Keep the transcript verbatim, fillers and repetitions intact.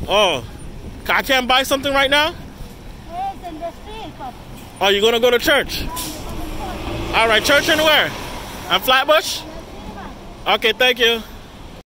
Oh, I can't buy something right now? Yes, in the street. Oh, you're going to go to church? All right, church and where? At Flatbush? Okay, thank you.